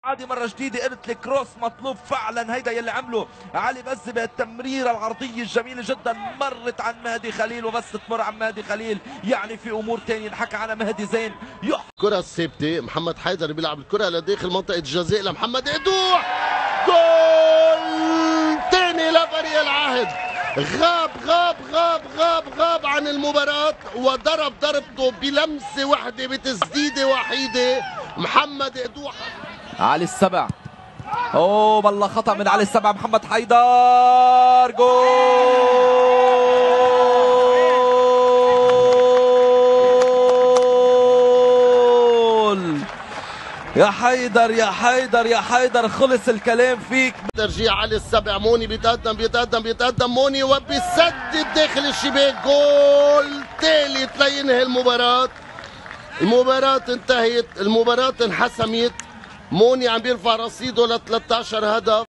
عادي مرة جديدة قلت لك كروس مطلوب فعلا. هيدا يلي عمله علي بز بالتمريرة العرضية الجميلة جدا، مرت عن مهدي خليل وبس تمر عن مهدي خليل يعني في امور ثانية نحكى على مهدي زين. الكرة الثابتة، محمد حيدر بيلعب الكرة لداخل منطقة الجزاء لمحمد قدوح، جول ثاني لفريق العهد. غاب عن المباراة وضرب ضربته بلمسة واحدة بتسديدة وحيدة محمد قدوح. علي السبع، اوه والله خطأ من علي السبع. محمد حيدر جول. يا حيدر يا حيدر يا حيدر خلص الكلام فيك. ترجيع علي السبع، موني بيتقدم موني وبيسدد داخل الشباك، جول ثالث لينهي المباراة. المباراة انتهت، المباراة انحسمت. موني عم بيرفع رصيده ل 13 هدف.